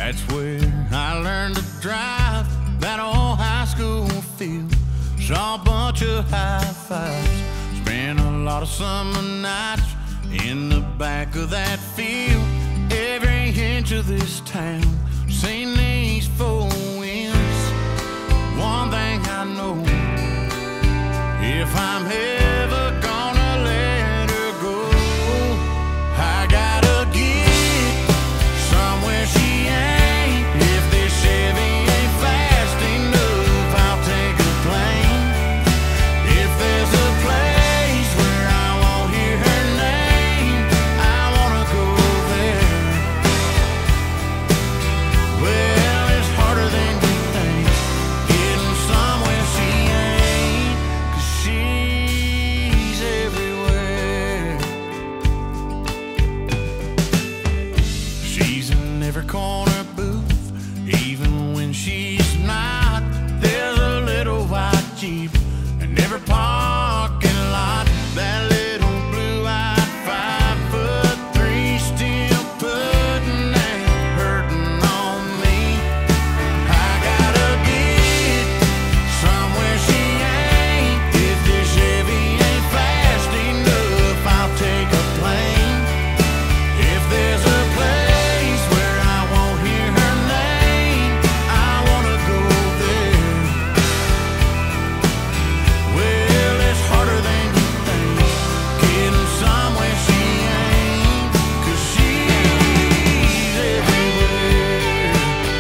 That's where I learned to drive that old high school field. Saw a bunch of high fives. Spent a lot of summer nights in the back of that field. Every inch of this town, seen these four winds. One thing I know, if I'm ever gonna let her go, I gotta get somewhere she ain't. If this Chevy ain't fast enough, I'll take a plane. If there's a place where I won't hear her name, I wanna go there. Well, it's harder than you think, getting somewhere she ain't, 'cause she's everywhere. She's in every corner booth, even when she's not. There's a little white Jeep in every parking lot. That little blue-eyed 5'3" still putting that hurting on me. I gotta get somewhere she ain't. If this Chevy ain't fast enough, I'll take a plane. If there's a place where I won't hear her name, I wanna go there. Well, it's harder than you think, getting somewhere she ain't, 'cause she's everywhere.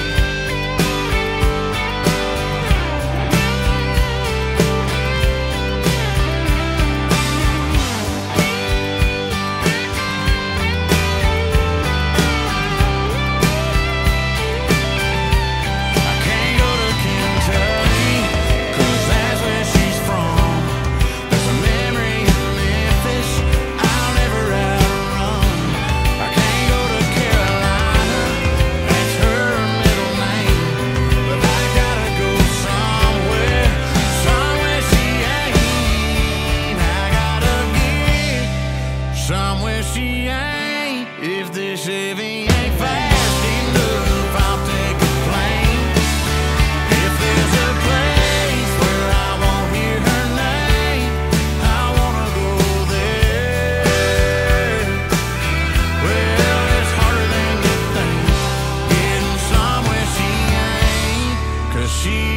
I can't go to Kentucky, 'cause that's where she's from. There's a memory in Memphis I'll never outrun. I can't go to Carolina, that's her middle name. But I gotta go somewhere, somewhere she ain't. I gotta get somewhere she ain't. If this Chevy ain't fast enough, I'll take a plane. If there's a place where I won't hear her name, I wanna go there. Well, it's harder than you think, getting somewhere she ain't, 'cause she